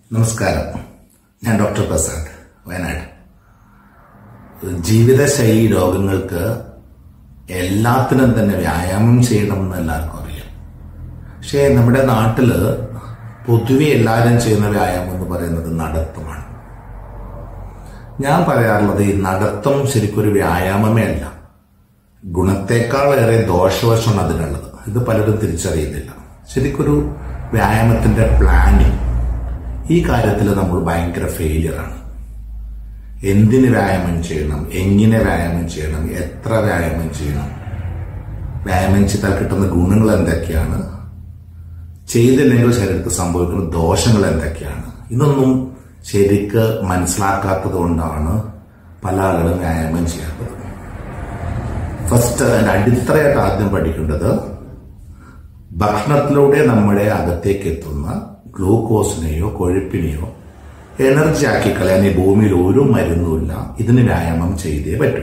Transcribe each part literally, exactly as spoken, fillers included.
നമസ്കാരം. ഞാൻ ഡോക്ടർ പ്രസാദ്, വയനാട്. ജീവിതശൈലി രോഗങ്ങൾക്ക് എല്ലാത്തിനും തന്നെ വ്യായാമം ചെയ്യണമെന്ന് എല്ലാവർക്കും അറിയാം. പക്ഷേ നമ്മുടെ നാട്ടില് പൊതുവെ എല്ലാവരും ചെയ്യുന്ന വ്യായാമം എന്ന് പറയുന്നത് നടത്തമാണ്. ഞാൻ പറയാറുള്ളത് ഈ നടത്തം ശരിക്കൊരു വ്യായാമമേ അല്ല, ഗുണത്തെക്കാളേറെ ദോഷവശമാണ് അതിനുള്ളത്. ഇത് പലരും തിരിച്ചറിയുന്നില്ല. ശരിക്കൊരു വ്യായാമത്തിന്റെ പ്ലാനിങ് ഈ കാര്യത്തിൽ നമ്മൾ ഭയങ്കര ഫെയിലിയറാണ്. എന്തിന് വ്യായാമം ചെയ്യണം, എങ്ങനെ വ്യായാമം ചെയ്യണം, എത്ര വ്യായാമം ചെയ്യണം, വ്യായാമം ചെയ്താൽ കിട്ടുന്ന ഗുണങ്ങൾ എന്തൊക്കെയാണ്, ചെയ്തില്ലെങ്കിൽ ശരീരത്തിൽ സംഭവിക്കുന്ന ദോഷങ്ങൾ എന്തൊക്കെയാണ്, ഇതൊന്നും ശരിക്ക് മനസ്സിലാക്കാത്തത് കൊണ്ടാണ് പല ആളുകളും വ്യായാമം ചെയ്യാത്തത്. ഫസ്റ്റ് അതിന്റെ അടിത്തറയായിട്ട് ആദ്യം പഠിക്കേണ്ടത് ഭക്ഷണത്തിലൂടെ നമ്മുടെ അകത്തേക്ക് എത്തുന്ന ഗ്ലൂക്കോസിനെയോ കൊഴുപ്പിനെയോ എനർജി ആക്കി കളയാൻ ഈ ഭൂമിയിൽ ഒരു മരുന്നുമില്ല. ഇതിന് വ്യായാമം ചെയ്തേ പറ്റൂ.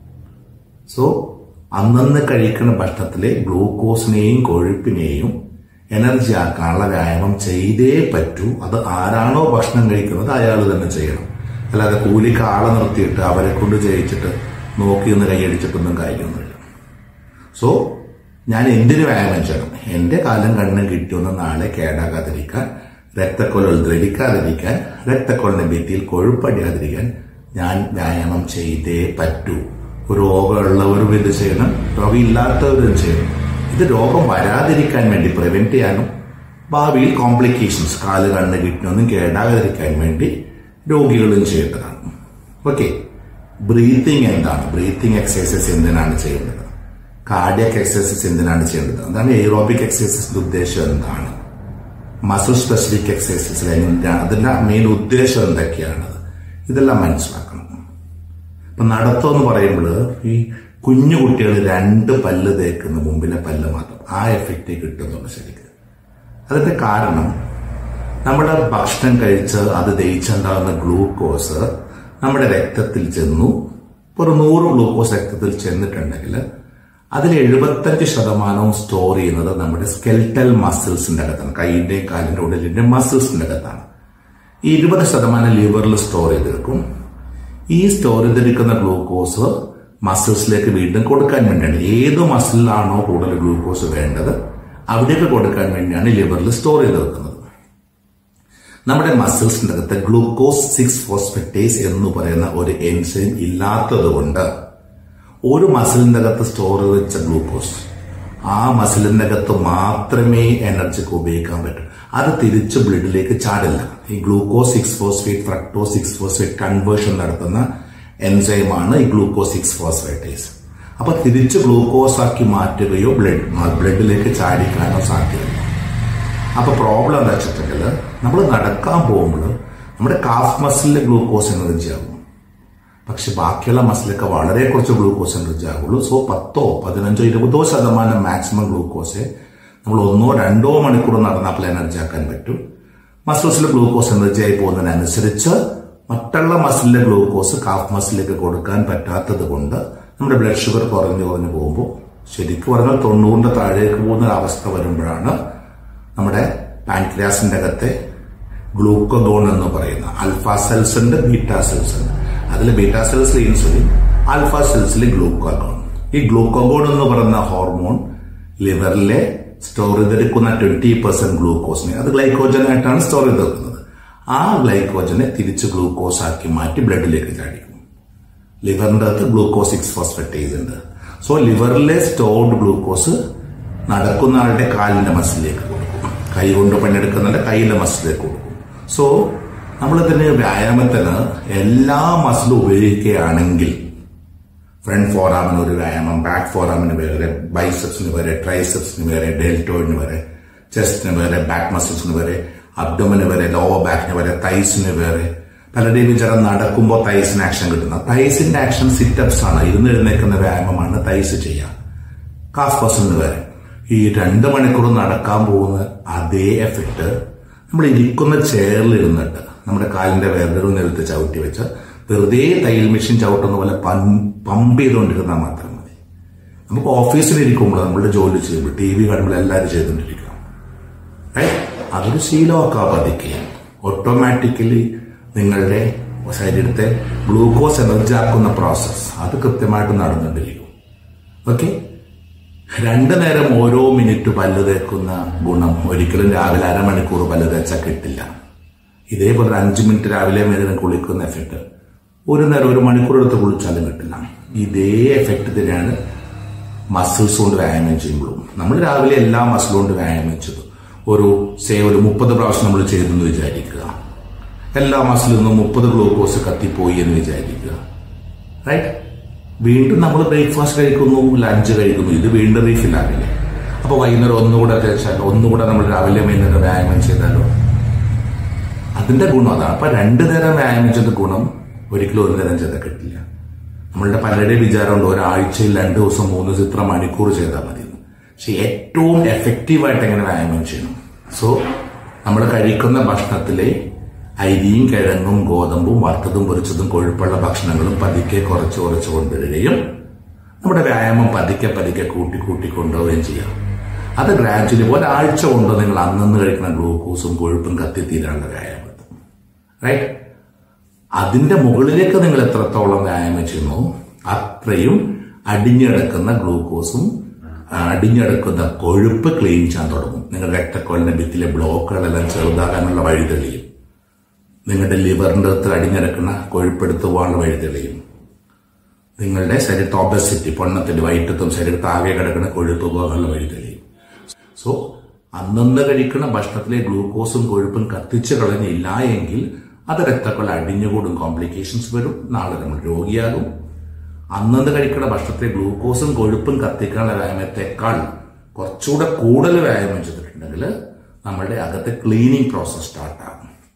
സോ അന്നന്ന് കഴിക്കുന്ന ഭക്ഷണത്തിലെ ഗ്ലൂക്കോസിനെയും കൊഴുപ്പിനെയും എനർജി ആക്കാനുള്ള വ്യായാമം ചെയ്തേ പറ്റൂ. അത് ആരാണോ ഭക്ഷണം കഴിക്കുന്നത് അയാൾ തന്നെ ചെയ്യണം. അല്ലാതെ കൂലിക്ക് ആളെ നിർത്തിയിട്ട് അവരെ കൊണ്ട് ചെയ്യിച്ചിട്ട് നോക്കി നിന്ന് കൈയടിച്ചിട്ടൊന്നും കാര്യമൊന്നുമില്ല. സോ ഞാൻ എന്തിനു വ്യായാമം ചെയ്യണം? എന്റെ കാലം കണ്ണും കിട്ടിയൊന്ന് നാളെ കേടാകാതിരിക്കാൻ, രക്തക്കൊഴൽ ദ്രവിക്കാതിരിക്കാൻ, രക്തക്കൊഴലിന്റെ ഭിത്തിയിൽ കൊഴുപ്പടിയാതിരിക്കാൻ ഞാൻ വ്യായാമം ചെയ്തേ പറ്റൂ. രോഗമുള്ളവരും ഇത് ചെയ്യണം, രോഗമില്ലാത്തവരും ചെയ്യണം. ഇത് രോഗം വരാതിരിക്കാൻ വേണ്ടി, പ്രിവെന്റ് ചെയ്യാനും ഭാവിയിൽ കോംപ്ലിക്കേഷൻസ്, കാല് കണ്ണ് കിട്ടിയൊന്നും കേടാകാതിരിക്കാൻ വേണ്ടി രോഗികളും ചെയ്യേണ്ടതാണ്. ഓക്കെ. ബ്രീത്തിങ് എന്താണ്? ബ്രീത്തിങ് എക്സസൈസ് എന്തിനാണ് ചെയ്യേണ്ടത്? കാർഡിയക് എക്സസൈസ് എന്തിനാണ് ചെയ്യേണ്ടത്? അതാണ് എയ്റോബിക് എക്സസൈസിന്റെ ഉദ്ദേശം എന്താണ്? മസിൽ സ്പെസിഫിക് എക്സസൈസ് എന്താണ്? അതിന്റെ മെയിൻ ഉദ്ദേശം എന്തൊക്കെയാണ്? ഇതെല്ലാം മനസ്സിലാക്കണം. ഇപ്പൊ നടത്തം എന്ന് പറയുമ്പോൾ ഈ കുഞ്ഞു കുട്ടികൾ രണ്ട് പല്ല് തേക്കുന്ന മുമ്പിലെ പല്ല് മാത്രം, ആ എഫക്റ്റ് കിട്ടുന്നുണ്ട് ശരിക്കും. അതിന്റെ കാരണം നമ്മുടെ ഭക്ഷണം കഴിച്ച് അത് ദഹിച്ചുണ്ടാകുന്ന ഗ്ലൂക്കോസ് നമ്മുടെ രക്തത്തിൽ ചെന്നു. ഒരു നൂറ് ഗ്ലൂക്കോസ് രക്തത്തിൽ ചെന്നിട്ടുണ്ടെങ്കിൽ അതിൽ എഴുപത്തഞ്ച് ശതമാനവും സ്റ്റോർ ചെയ്യുന്നത് നമ്മുടെ സ്കെൽറ്റൽ മസിൽസിന്റെ അകത്താണ്, കൈയുടെയും കാലിന്റെ ഉടലിന്റെ മസിൽസിന്റെ അകത്താണ്. ഈ ഇരുപത് ശതമാനം ലിവറിൽ സ്റ്റോർ ചെയ്തെടുക്കും. ഈ സ്റ്റോർ ചെയ്തിരിക്കുന്ന ഗ്ലൂക്കോസ് മസിൽസിലേക്ക് വീണ്ടും കൊടുക്കാൻ വേണ്ടിയാണ്. ഏത് മസിലിലാണോ കൂടുതൽ ഗ്ലൂക്കോസ് വേണ്ടത് അവിടേക്ക് കൊടുക്കാൻ വേണ്ടിയാണ് ലിവറിൽ സ്റ്റോർ ചെയ്ത് വെക്കുന്നത്. നമ്മുടെ മസിൽസിന്റെ അകത്ത് ഗ്ലൂക്കോസ് സിക്സ് ഫോസ്ഫേറ്റേസ് എന്ന് പറയുന്ന ഒരു എൻസൈം ഇല്ലാത്തത് കൊണ്ട് ഒരു മസിലിന്റെ അകത്ത് സ്റ്റോർ വെച്ച ഗ്ലൂക്കോസ് ആ മസിലിന്റെ അകത്ത് മാത്രമേ എനർജിക്ക് ഉപയോഗിക്കാൻ പറ്റൂ. അത് തിരിച്ച് ബ്ലഡിലേക്ക് ചാടില്ല. ഈ glucose six phosphate fructose six phosphate conversion നടത്തുന്ന എൻസൈമാണ് ഈ ഗ്ലൂക്കോസ് സിക്സ് ഫോസ്ഫേറ്റേസ്. അപ്പൊ തിരിച്ച് ഗ്ലൂക്കോസ് ആക്കി മാറ്റുകയോ ബ്ലഡ് ബ്ലഡിലേക്ക് ചാടിക്കാനോ സാധ്യതയില്ല. അപ്പൊ പ്രോബ്ലം എന്താ വെച്ചിട്ടുണ്ടെങ്കിൽ നമ്മൾ നടക്കാൻ പോകുമ്പോൾ നമ്മുടെ കാഫ് മസിലിലെ ഗ്ലൂക്കോസ് എനർജി ആകും. പക്ഷെ ബാക്കിയുള്ള മസിലൊക്കെ വളരെ കുറച്ച് ഗ്ലൂക്കോസ് എനർജി ആകുള്ളൂ. സോ പത്തോ പതിനഞ്ചോ ഇരുപതോ ശതമാനം മാക്സിമം ഗ്ലൂക്കോസെ നമ്മൾ ഒന്നോ രണ്ടോ മണിക്കൂർ നടന്നപ്പോൾ എനർജി ആക്കാൻ പറ്റും. മസിൽസിൽ ഗ്ലൂക്കോസ് എനർജി ആയി പോകുന്നതിനനുസരിച്ച് മറ്റുള്ള മസിലിലെ ഗ്ലൂക്കോസ് കാഫ് മസിലേക്ക് കൊടുക്കാൻ പറ്റാത്തത് കൊണ്ട് നമ്മുടെ ബ്ലഡ് ഷുഗർ കുറഞ്ഞു കുറഞ്ഞു പോകുമ്പോൾ, ശരിക്കും പറഞ്ഞാൽ തൊണ്ണൂറിന്റെ താഴേക്ക് പോകുന്ന ഒരു അവസ്ഥ വരുമ്പോഴാണ് നമ്മുടെ പാൻക്രിയാസിന്റെ അകത്തെ ഗ്ലൂക്കഗോൺ എന്ന് പറയുന്ന ആൽഫ സെൽസ് ഉണ്ട്, ബീറ്റ സെൽസ് ഉണ്ട്. അതിൽ ബീറ്റ സെൽസിൽ ഇൻസുലിൻ, ആൽഫ സെൽസിൽ ഗ്ലൂക്കഗോൺ. ഈ ഗ്ലൂക്കഗോൺ എന്ന് പറയുന്ന ഹോർമോൺ ലിവറിലെ സ്റ്റോർ ചെയ്തെടുക്കുന്ന ട്വന്റി പെർസെന്റ് ഗ്ലൂക്കോസിനെ അത് ഗ്ലൈക്കോജനായിട്ടാണ് സ്റ്റോർ ചെയ്ത് വെക്കുന്നത്. ആ ഗ്ലൈക്കോജനെ തിരിച്ച് ഗ്ലൂക്കോസ് ആക്കി മാറ്റി ബ്ലഡിലേക്ക് ചാടിക്കും. ലിവറിന്റെ അകത്ത് ഗ്ലൂക്കോസ് സിക്സ് ഫോസ്ഫേറ്റേസ് ഉണ്ട്. സോ ലിവറിലെ സ്റ്റോർഡ് ഗ്ലൂക്കോസ് നടക്കുന്ന ആളുടെ കാലിന്റെ മസിലേക്ക് കൊടുക്കും, കൈ കൊണ്ട് പണിയെടുക്കുന്നതിന്റെ കൈയിലെ മസിലേക്ക് കൊടുക്കും. സോ നമ്മളിതിന് വ്യായാമത്തിന് എല്ലാ മസിലും ഉപയോഗിക്കുകയാണെങ്കിൽ ഫ്രണ്ട് ഫോറാമിന് ഒരു വ്യായാമം, ബാക്ക് ഫോറാമിന് വേറെ, ബൈസെപ്സിന് വേറെ, ട്രൈസെപ്സിന് വേറെ, ഡെൽറ്റോയിന് വേറെ, ചെസ്റ്റിന് വേറെ, ബാക്ക് മസിൽസിന് വേറെ, അബ്ഡോമിന് വേറെ, ലോവർ ബാക്കിന് വേറെ, തൈസിന് വേറെ. പലരുടെയും വിചാരം നടക്കുമ്പോൾ തൈസിന് ആക്ഷൻ കിട്ടുന്ന. തൈസിന്റെ ആക്ഷൻ സിറ്റപ്സ് ആണ്, ഇരുന്ന് എഴുന്നേക്കുന്ന വ്യായാമമാണ് തൈസ് ചെയ്യുക. കാഫ് മസിലിന് വേറെ. ഈ രണ്ട് മണിക്കൂർ നടക്കാൻ പോകുന്ന അതേ എഫക്ട് നമ്മൾ ഇരിക്കുന്ന ചെയറിൽ ഇരുന്നിട്ട് നമ്മുടെ കാലിന്റെ വേറൊരു നിലത്ത് ചവിട്ടി വെച്ച് വെറുതെ തയ്യൽ മെഷീൻ ചവിട്ടുന്ന പോലെ പമ്പ് ചെയ്തുകൊണ്ടിരുന്നാൽ മാത്രം മതി. നമുക്ക് ഓഫീസിലിരിക്കുമ്പോൾ നമ്മളുടെ ജോലി ചെയ്യുമ്പോൾ ടി വി കാണുമ്പോൾ എല്ലാവരും ചെയ്തുകൊണ്ടിരിക്കണം. അതൊരു ശീലമാക്കാൻ പതിക്കുക. ഓട്ടോമാറ്റിക്കലി നിങ്ങളുടെ ശരീരത്തെ ഗ്ലൂക്കോസ് എനർജി ആക്കുന്ന പ്രോസസ് അത് കൃത്യമായിട്ട് നടന്നുകൊണ്ടിരിക്കും. ഓക്കെ, രണ്ടു നേരം ഓരോ മിനിറ്റ് പല്ല് തേക്കുന്ന ഗുണം ഒരിക്കലും രാവിലെ അരമണിക്കൂർ പല്ല് തേച്ചാൽ കിട്ടില്ല. ഇതേപോലെ അഞ്ചു മിനിറ്റ് രാവിലെ നേരം കുളിക്കുന്ന എഫക്ട് ഒരു നേരം ഒരു മണിക്കൂർ എടുത്ത് കുളിച്ചാലും കിട്ടില്ല. ഇതേ എഫക്ട് തന്നെയാണ് മസിൽസ് കൊണ്ട് വ്യായാമം ചെയ്യുമ്പോഴും. നമ്മൾ രാവിലെ എല്ലാ മസിൽ കൊണ്ട് വ്യായാമം ചെയ്തു ഒരു സേ ഒരു മുപ്പത് പ്രാവശ്യം നമ്മൾ ചെയ്തെന്ന് വിചാരിക്കുക. എല്ലാ മസിലിൽ നിന്നും മുപ്പത് ഗ്ലൂക്കോസ് കത്തിപ്പോയി എന്ന് വിചാരിക്കുക. റൈറ്റ്, വീണ്ടും നമ്മൾ ബ്രേക്ക്ഫാസ്റ്റ് കഴിക്കുന്നു, ലഞ്ച് കഴിക്കുന്നു, ഇത് വീണ്ടും റീഫിൽ ആകില്ലേ? അപ്പൊ വൈകുന്നേരം ഒന്നുകൂടെ തേച്ചാൽ ഒന്നുകൂടെ നമ്മൾ രാവിലെ വൈകുന്നേരം വ്യായാമം ചെയ്താലോ? അതിന്റെ ഗുണം അതാണ്. അപ്പൊ രണ്ടു നേരം വ്യായാമം ചെയ്ത ഗുണം ഒരിക്കലും ഒരു നേരം ചെയ്താൽ കിട്ടില്ല. നമ്മളുടെ പലരുടെയും വിചാരമുണ്ട് ഒരാഴ്ചയിൽ രണ്ടു ദിവസം മൂന്ന് ദിവസം ഇത്ര മണിക്കൂർ ചെയ്താൽ മതി. പക്ഷെ ഏറ്റവും എഫക്റ്റീവായിട്ട് എങ്ങനെ വ്യായാമം ചെയ്യണം? സോ നമ്മൾ കഴിക്കുന്ന ഭക്ഷണത്തിലെ അരിയും കിഴങ്ങും ഗോതമ്പും വറുത്തതും പൊരിച്ചതും കൊഴുപ്പുള്ള ഭക്ഷണങ്ങളും പതുക്കെ കുറച്ച് കുറച്ച് കൊണ്ടുവരികയും നമ്മുടെ വ്യായാമം പതുക്കെ പതുക്കെ കൂട്ടി കൂട്ടി കൊണ്ടുപോവുകയും ചെയ്യാം. അത് ഗ്രാജുവലി ഒരാഴ്ച കൊണ്ട് നിങ്ങൾ അന്നന്ന് കഴിക്കുന്ന ഗ്ലൂക്കോസും കൊഴുപ്പും കത്തിത്തീരാനുള്ള വ്യായാമം. റൈറ്റ്, അതിന്റെ മുകളിലേക്ക് നിങ്ങൾ എത്രത്തോളം വ്യായാമം ചെയ്യുന്നു അത്രയും അടിഞ്ഞെടുക്കുന്ന ഗ്ലൂക്കോസും അടിഞ്ഞെടുക്കുന്ന കൊഴുപ്പ് ക്ലീൻ ചെയ്യാൻ തുടങ്ങും. നിങ്ങളുടെ രക്തക്കൊള്ളിന്റെ ഭിത്തിയിലെ ബ്ലോക്കുകളെല്ലാം ചെറുതാകാനുള്ള വഴി തെളിയും. നിങ്ങളുടെ ലിവറിന്റെ അകത്ത് അടിഞ്ഞെടുക്കുന്ന കൊഴുപ്പെടുത്തു പോകാനുള്ള വഴി തെളിയും. നിങ്ങളുടെ ശരീരത്തെ ഒബസിറ്റി പൊണ്ണത്തിന്റെ വയറ്റത്തും ശരീരത്ത് ആകെ കിടക്കുന്ന കൊഴുപ്പ് പോകാനുള്ള വഴി തെളിയും. സോ അന്നന്ന് കഴിക്കുന്ന ഭക്ഷണത്തിലെ ഗ്ലൂക്കോസും കൊഴുപ്പും കത്തിച്ചു കളഞ്ഞില്ല എങ്കിൽ അത് രക്തക്കൊള്ള അടിഞ്ഞുകൂടും, കോംപ്ലിക്കേഷൻസ് വരും, നാളെ നമ്മൾ രോഗിയാകും. അന്നന്ന് കഴിക്കുന്ന ഭക്ഷണത്തിലെ ഗ്ലൂക്കോസും കൊഴുപ്പും കത്തിക്കാനുള്ള വ്യായാമത്തെക്കാൾ കുറച്ചുകൂടെ കൂടുതൽ വ്യായാമം ചെയ്തിട്ടുണ്ടെങ്കിൽ നമ്മളുടെ അകത്തെ ക്ലീനിങ് പ്രോസസ് സ്റ്റാർട്ടാകും.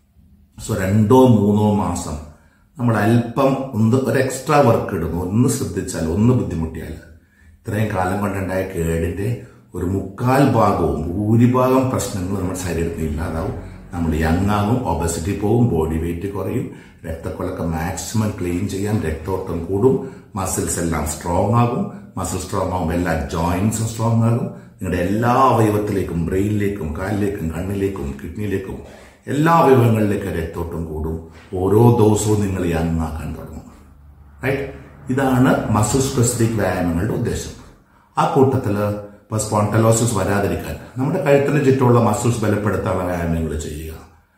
സോ രണ്ടോ മൂന്നോ മാസം നമ്മൾ അല്പം ഒന്ന് ഒരു എക്സ്ട്രാ വർക്ക് ഇടുന്നു, ഒന്ന് ശ്രദ്ധിച്ചാൽ, ഒന്ന് ബുദ്ധിമുട്ടിയാൽ ഇത്രയും കാലം കൊണ്ടുണ്ടായ കേടിന്റെ ഒരു മുക്കാൽ ഭാഗവും ഭൂരിഭാഗം പ്രശ്നങ്ങൾ നമ്മുടെ ശരീരത്തിൽ ഇല്ലാതാവും. നമ്മൾ യങ് ആകും, ഒബസിറ്റി പോവും, ബോഡി വെയിറ്റ് കുറയും, രക്തക്കൊളൊക്കെ മാക്സിമം ക്ലീൻ ചെയ്യാൻ രക്തോട്ടം കൂടും, മസിൽസ് എല്ലാം സ്ട്രോങ് ആകും. മസിൽ സ്ട്രോങ് ആകുമ്പോൾ എല്ലാ ജോയിന്റ്സും സ്ട്രോങ് ആകും. നിങ്ങളുടെ എല്ലാ അവയവത്തിലേക്കും, ബ്രെയിനിലേക്കും, കാലിലേക്കും, കണ്ണിലേക്കും, കിഡ്നിയിലേക്കും എല്ലാ അവയവങ്ങളിലേക്കും രക്തോട്ടം കൂടും. ഓരോ ദിവസവും നിങ്ങൾ യങ് ആക്കാൻ തുടങ്ങും. റൈറ്റ്, ഇതാണ് മസിൽ സ്പെസിഫിക് വ്യായാമങ്ങളുടെ ഉദ്ദേശം. ആ കൂട്ടത്തില് ഇപ്പൊ സ്പോണ്ടലോസിസ് വരാതിരിക്കാൻ നമ്മുടെ കഴുത്തിന് ചുറ്റുമുള്ള മസിൽസ് ബലപ്പെടുത്താനുള്ള വ്യായാമങ്ങൾ ചെയ്യുക.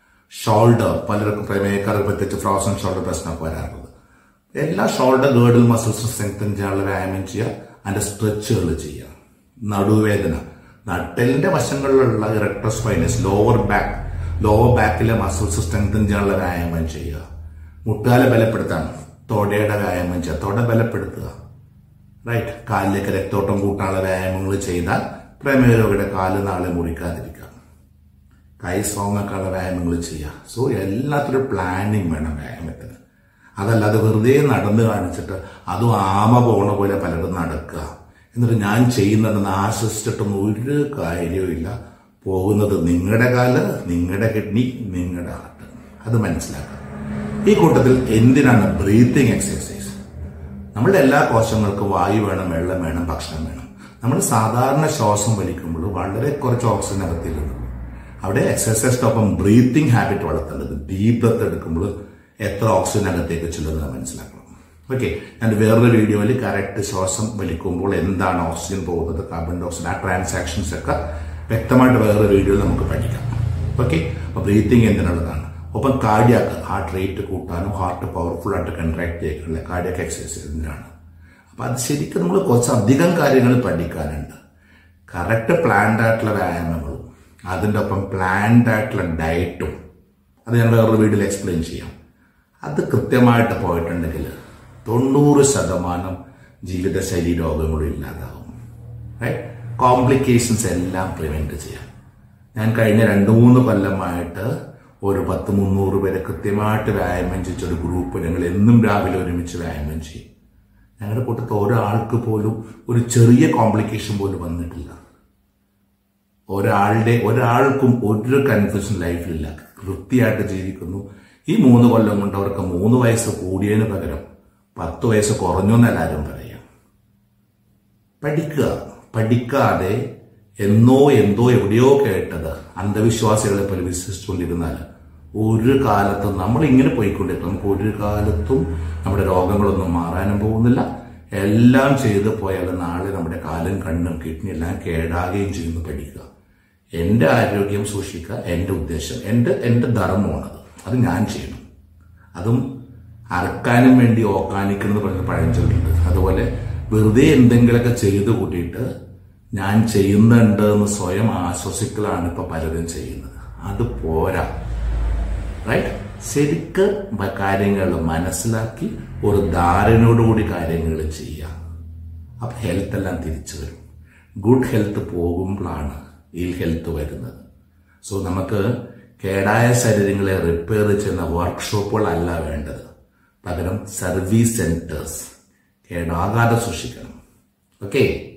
ഷോൾഡർ, പലർക്കും പ്രമേയക്കാർക്ക് പ്രത്യേകിച്ച് ഫ്രോസൺ ഷോൾഡർ പ്രശ്നമൊക്കെ വരാറുള്ളത്. എല്ലാ ഷോൾഡർ ഗേർഡിൽ മസിൽസ് സ്ട്രെങ്തൻ ചെയ്യാനുള്ള വ്യായാമം ചെയ്യുക, അതിന്റെ സ്ട്രെച്ചുകൾ ചെയ്യുക. നടുവേദന, നട്ടലിന്റെ വശങ്ങളിലുള്ള erector spinae, lower back lower ബാക്കിലെ മസിൽസ് സ്ട്രെങ്തൻ ചെയ്യാനുള്ള വ്യായാമം ചെയ്യുക. മുട്ടുകാലെ ബലപ്പെടുത്താൻ തൊടയുടെ വ്യായാമം ചെയ്യുക, തൊട ബലപ്പെടുത്തുക. റൈറ്റ്, കാലിലേക്ക് രക്തോട്ടം കൂട്ടാനുള്ള വ്യായാമങ്ങൾ ചെയ്താൽ പ്രമേയ രോഗിയുടെ കാല് നാളെ മുറിക്കാതിരിക്കാം. കൈ സ്ട്രോങ് ആക്കാനുള്ള വ്യായാമങ്ങൾ ചെയ്യുക. സോ എല്ലാത്തിനും പ്ലാനിങ് വേണം വ്യായാമത്തിന്. അതല്ലാതെ വെറുതെ നടന്ന് കാണിച്ചിട്ട് അതും ആമ പോണ പോലെ പലരും നടക്കുക, എന്നിട്ട് ഞാൻ ചെയ്യുന്നുണ്ടെന്ന് ആശ്വസിച്ചിട്ടൊന്നും ഒരു കാര്യവും ഇല്ല. പോകുന്നത് നിങ്ങളുടെ കാല്, നിങ്ങളുടെ കിഡ്നി, നിങ്ങളുടെ ഹാർട്ട്. അത് മനസ്സിലാക്കുക. ഈ കൂട്ടത്തിൽ എന്തിനാണ് ബ്രീത്തിങ് എക്സസൈസ്? നമ്മളുടെ എല്ലാ കോശങ്ങൾക്കും വായു വേണം, വെള്ളം വേണം, ഭക്ഷണം വേണം. നമ്മൾ സാധാരണ ശ്വാസം വലിക്കുമ്പോൾ വളരെ കുറച്ച് ഓക്സിജൻ അകത്തിരുന്നു. അവിടെ എക്സസൈസിനൊപ്പം ബ്രീത്തിങ് ഹാബിറ്റ് വളർത്തേണ്ടത്. ഡീപ് ബ്രത്ത് എടുക്കുമ്പോൾ എത്ര ഓക്സിജൻ അകത്തേക്ക് ചെല്ലുന്നത് മനസ്സിലാക്കണം. ഓക്കെ, ഞാൻ വേറൊരു വീഡിയോയിൽ കറക്റ്റ് ശ്വാസം വലിക്കുമ്പോൾ എന്താണ് ഓക്സിജൻ പോകുന്നത്, കാർബൺ ഡൈ ഓക്സൈഡ്, ആ ട്രാൻസാക്ഷൻസ് ഒക്കെ വ്യക്തമായിട്ട് വേറൊരു വീഡിയോയിൽ നമുക്ക് പഠിക്കാം. ഓക്കെ, അപ്പൊ ബ്രീത്തിങ് എന്തിനുള്ളതാണ്. ഒപ്പം കാർഡിയാക്ക്, ഹാർട്ട് റേറ്റ് കൂട്ടാനും ഹാർട്ട് പവർഫുൾ ആയിട്ട് കൺട്രാക്ട് ചെയ്യാനുള്ള കാർഡിയാക്ക് എക്സസൈസ് എന്തിനാണ്. അപ്പൊ അത് ശരിക്കും നമ്മൾ കുറച്ചധികം കാര്യങ്ങൾ പഠിക്കാനുണ്ട്. കറക്റ്റ് പ്ലാൻഡ് ആയിട്ടുള്ള വ്യായാമങ്ങളും അതിൻ്റെ ഒപ്പം പ്ലാൻഡ് ആയിട്ടുള്ള ഡയറ്റും അത് ഞാൻ വേറൊരു വീഡിയോയിൽ എക്സ്പ്ലെയിൻ ചെയ്യാം. അത് കൃത്യമായിട്ട് പോയിട്ടുണ്ടെങ്കിൽ തൊണ്ണൂറ് ശതമാനം ജീവിതശൈലി രോഗങ്ങളും ഇല്ലാതാവും. റൈറ്റ്, കോംപ്ലിക്കേഷൻസ് എല്ലാം പ്രിവെന്റ് ചെയ്യാം. ഞാൻ കഴിഞ്ഞ രണ്ടു മൂന്ന് കൊല്ലമായിട്ട് ഒരു പത്ത് മുന്നൂറ് പേരെ കൃത്യമായിട്ട് വ്യായാമം ചെയ്തൊരു ഗ്രൂപ്പ് ഞങ്ങൾ എന്നും രാവിലെ ഒരുമിച്ച് വ്യായാമം ചെയ്യും. ഞങ്ങളുടെ കൂട്ടത്തിൽ ഒരാൾക്ക് പോലും ഒരു ചെറിയ കോംപ്ലിക്കേഷൻ പോലും വന്നിട്ടില്ല. ഒരാളുടെ ഒരാൾക്കും ഒരു കൺഫ്യൂഷൻ ലൈഫിലില്ല. വൃത്തിയായിട്ട് ജീവിക്കുന്നു. ഈ മൂന്ന് കൊല്ലം കൊണ്ട് അവർക്ക് മൂന്ന് വയസ്സ് കൂടിയതിന് പകരം പത്ത് വയസ്സ് കുറഞ്ഞു എന്നെല്ലാവരും പറയാം. പഠിക്കുക. പഠിക്കാതെ എന്നോ എന്തോ എവിടെയോ കേട്ടത് അന്ധവിശ്വാസികളെ പോലെ വിശ്വസിച്ചുകൊണ്ടിരുന്നാൽ ഒരു കാലത്തും നമ്മൾ ഇങ്ങനെ പോയിക്കൊണ്ടിരിക്കും. നമുക്ക് ഒരു കാലത്തും നമ്മുടെ രോഗങ്ങളൊന്നും മാറാനും പോകുന്നില്ല. എല്ലാം ചെയ്തു പോയാൽ നാളെ നമ്മുടെ കാലും കണ്ണും കിഡ്നി എല്ലാം കേടാകുകയും ചെയ്യുന്നു. പഠിക്കുക. എന്റെ ആരോഗ്യം സൂക്ഷിക്കുക എന്റെ ഉദ്ദേശം, എന്റെ എന്റെ ധർമ്മമാണത്. അത് ഞാൻ ചെയ്യണം. അതും അറക്കാനും വേണ്ടി ഓക്കാനിക്കുന്നത് പറഞ്ഞ പഴഞ്ചൊല്ലുണ്ട്. അതുപോലെ വെറുതെ എന്തെങ്കിലുമൊക്കെ ചെയ്തു കൂട്ടിയിട്ട് ഞാൻ ചെയ്യുന്നുണ്ട് എന്ന് സ്വയം ആശ്വസിക്കലാണ് ഇപ്പൊ പലരും ചെയ്യുന്നത്. അത് പോരാ. റൈറ്റ്? ശരിക്ക് കാര്യങ്ങൾ മനസ്സിലാക്കി ഒരു ധാരണയോടുകൂടി കാര്യങ്ങൾ ചെയ്യാം. അപ്പൊ ഹെൽത്ത് എല്ലാം തിരിച്ചു വരും. ഗുഡ് ഹെൽത്ത് പോകുമ്പോഴാണ് ഇൽ ഹെൽത്ത് വരുന്നത്. സോ നമുക്ക് കേടായ ശരീരങ്ങളെ റിപ്പയർ ചെയ്യുന്ന വർക്ക്ഷോപ്പുകളല്ല വേണ്ടത്. പകരം സർവീസ് സെന്റേഴ്സ് കേടാകാതെ സൂക്ഷിക്കണം. ഓക്കെ.